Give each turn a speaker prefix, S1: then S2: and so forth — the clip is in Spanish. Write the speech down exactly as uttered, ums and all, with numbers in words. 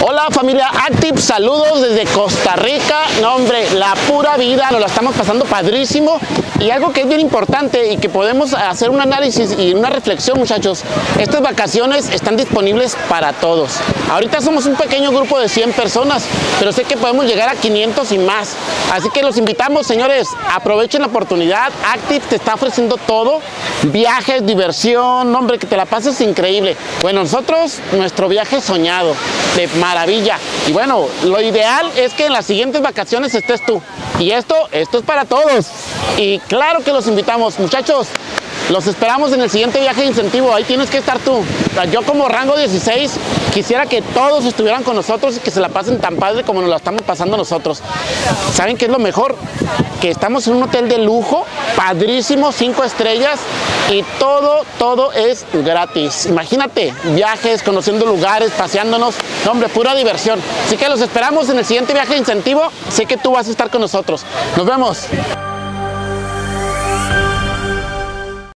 S1: Hola familia Active, saludos desde Costa Rica. No hombre, la pura vida, nos la estamos pasando padrísimo. Y algo que es bien importante y que podemos hacer un análisis y una reflexión, muchachos, estas vacaciones están disponibles para todos. Ahorita somos un pequeño grupo de cien personas, pero sé que podemos llegar a quinientos y más. Así que los invitamos, señores, aprovechen la oportunidad. Active te está ofreciendo todo, viajes, diversión, hombre, que te la pases increíble. Bueno, nosotros, nuestro viaje soñado, de maravilla. Y bueno, lo ideal es que en las siguientes vacaciones estés tú. Y esto, esto es para todos. Y claro que los invitamos, muchachos. Los esperamos en el siguiente viaje de incentivo. Ahí tienes que estar tú. Yo como rango dieciséis quisiera que todos estuvieran con nosotros y que se la pasen tan padre como nos la estamos pasando nosotros. ¿Saben qué es lo mejor? Que estamos en un hotel de lujo, padrísimo, cinco estrellas, y todo, todo es gratis. Imagínate, viajes, conociendo lugares, paseándonos. No, hombre, pura diversión. Así que los esperamos en el siguiente viaje de incentivo. Sé que tú vas a estar con nosotros. Nos vemos.